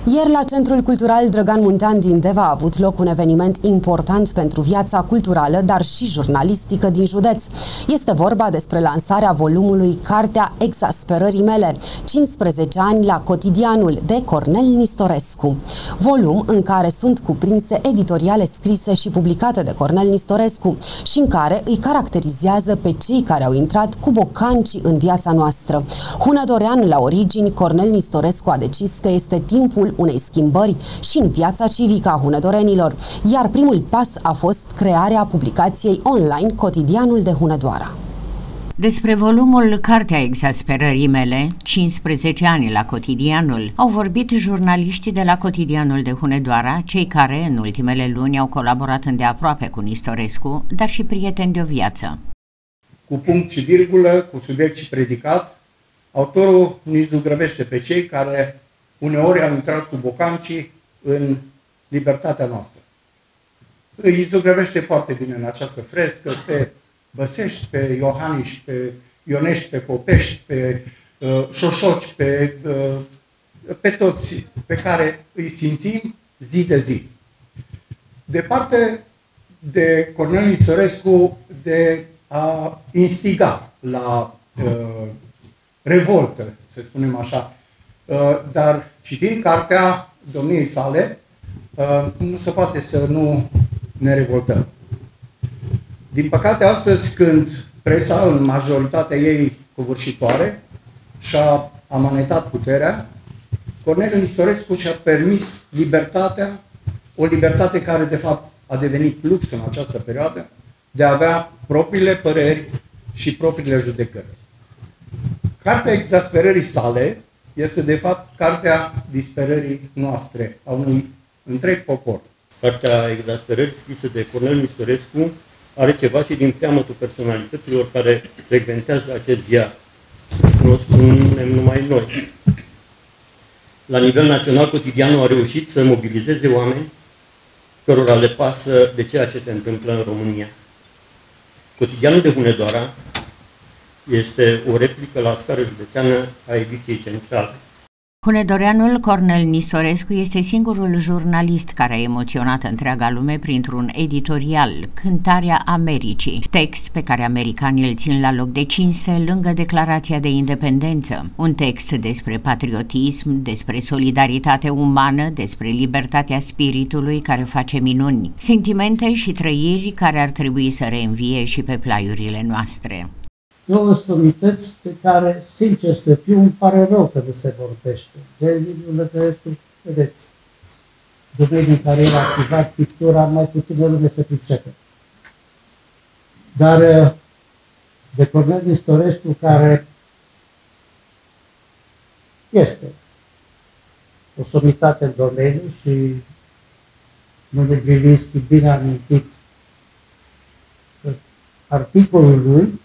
Ieri la Centrul Cultural Drăgan Muntean din Deva a avut loc un eveniment important pentru viața culturală, dar și jurnalistică din județ. Este vorba despre lansarea volumului Cartea Exasperării mele, 15 ani la Cotidianul, de Cornel Nistorescu. Volum în care sunt cuprinse editoriale scrise și publicate de Cornel Nistorescu și în care îi caracterizează pe cei care au intrat cu bocancii în viața noastră. Hunădorean la origini, Cornel Nistorescu a decis că este timpul unei schimbări și în viața civică a hunedorenilor, iar primul pas a fost crearea publicației online Cotidianul de Hunedoara. Despre volumul Cartea Exasperării mele, 15 ani la Cotidianul, au vorbit jurnaliștii de la Cotidianul de Hunedoara, cei care în ultimele luni au colaborat îndeaproape cu Nistorescu, dar și prieteni de o viață. Cu punct și virgulă, cu subiect și predicat, autorul nici zugrăvește pe cei care uneori au intrat cu bocancii în libertatea noastră. Îi zugrăvește foarte bine în această frescă pe Băsești, pe Iohaniș, pe Ionești, pe Popești, pe Șoșoci, pe toți pe care îi simțim zi de zi. Departe de Cornel Nistorescu de a instiga la revoltă, să spunem așa, dar citind cartea domniei sale, nu se poate să nu ne revoltăm. Din păcate, astăzi, când presa, în majoritatea ei covârșitoare, și-a amanetat puterea, Cornel Nistorescu și-a permis libertatea, o libertate care, de fapt, a devenit lux în această perioadă, de a avea propriile păreri și propriile judecăți. Cartea exasperării sale este, de fapt, cartea disperării noastre, a unui întreg popor. Cartea exasperării, scrisă de Cornel Nistorescu, are ceva și din preamătul personalităților care frecventează acest ziar. Nu o spunem numai noi. La nivel național, Cotidianul a reușit să mobilizeze oameni cărora le pasă de ceea ce se întâmplă în România. Cotidianul de Hunedoara este o replică la scară județeană a ediției centrale. Hunedoreanul Cornel Nistorescu este singurul jurnalist care a emoționat întreaga lume printr-un editorial, Cântarea Americii, text pe care americanii îl țin la loc de cinste lângă Declarația de Independență, un text despre patriotism, despre solidaritate umană, despre libertatea spiritului care face minuni, sentimente și trăiri care ar trebui să reînvie și pe plaiurile noastre. Două somități pe care, sincer să fiu, îmi pare rău că nu se vorbește. De Liviu Lătărescu, vedeți, domeniul în care era activat, pictura, mai puțină lume se pricepe. Dar de Cornel Nistorescu, care este o somitate în domeniu și domnul Grilinski bine a amintit articolul lui,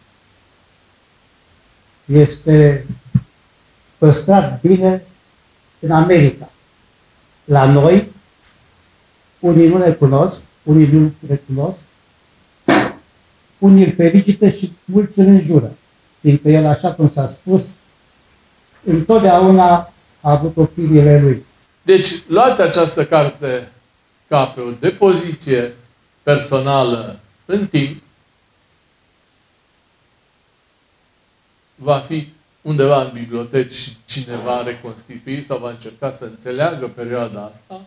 este păstrat bine în America. La noi, unii nu le cunosc, unii nu le cunosc, unii îl felicită și mulți îl înjură, fiindcă el, așa cum s-a spus, întotdeauna a avut opiniile lui. Deci, luați această carte ca pe o depoziție personală în timp, va fi undeva în biblioteci și cine va reconstitui sau va încerca să înțeleagă perioada asta,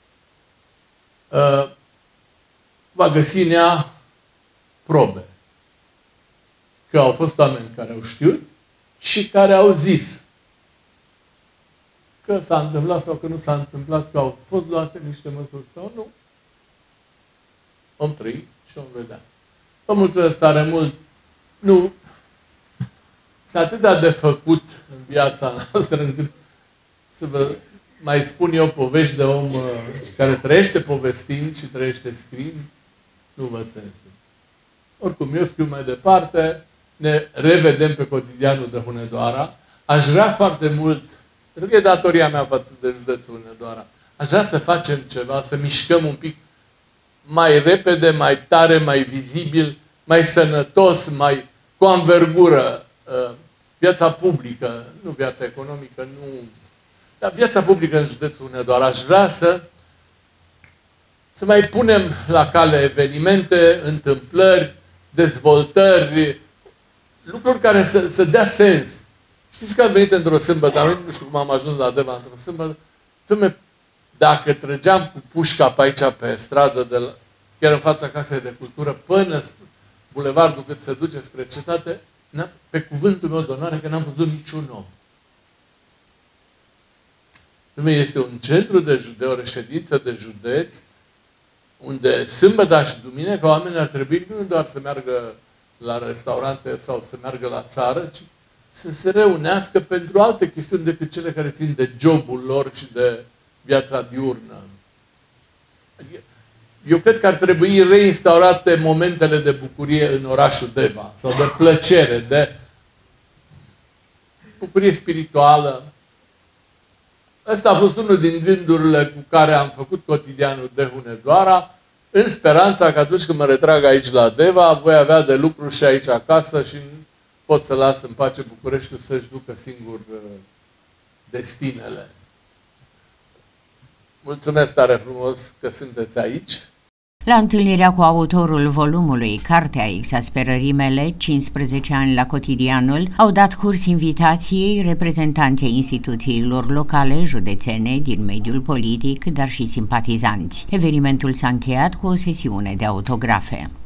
va găsi în ea probe. Că au fost oameni care au știut și care au zis că s-a întâmplat sau că nu s-a întâmplat, că au fost luate niște măsuri sau nu. Om trăi și om vedea. Vă mulțumesc tare mult. Nu sunt atât de făcut în viața noastră, încât să vă mai spun eu povești de om care trăiește povestind și trăiește scriind, nu văd sensul. Oricum, eu scriu mai departe, ne revedem pe Cotidianul de Hunedoara. Aș vrea foarte mult, pentru că e datoria mea față de județul Hunedoara, aș vrea să facem ceva, să mișcăm un pic mai repede, mai tare, mai vizibil, mai sănătos, mai cu anvergură viața publică, nu viața economică, nu Dar viața publică în județul Hunedoara, aș vrea să mai punem la cale evenimente, întâmplări, dezvoltări, lucruri care să dea sens. Știți că am venit într-o sâmbătă, nu știu cum am ajuns la Deva într-o sâmbătă, dacă trăgeam cu pușca pe aici, pe stradă, chiar în fața Casei de Cultură, până bulevardul cât se duce spre cetate, pe cuvântul meu de onoare că n-am văzut niciun om. Este un centru de o reședință de județ, unde sâmbătă și duminică oamenii ar trebui nu doar să meargă la restaurante sau să meargă la țară, ci să se reunească pentru alte chestiuni decât cele care țin de jobul lor și de viața diurnă. Eu cred că ar trebui reinstaurate momentele de bucurie în orașul Deva, sau de plăcere, de bucurie spirituală. Ăsta a fost unul din gândurile cu care am făcut cotidianul de Hunedoara, în speranța că atunci când mă retrag aici la Deva, voi avea de lucru și aici acasă și pot să las în pace Bucureștiul să-și ducă singur destinele. Mulțumesc tare frumos că sunteți aici. La întâlnirea cu autorul volumului Cartea exasperării mele, 15 ani la Cotidianul, au dat curs invitației reprezentanții instituțiilor locale, județene, din mediul politic, dar și simpatizanți. Evenimentul s-a încheiat cu o sesiune de autografe.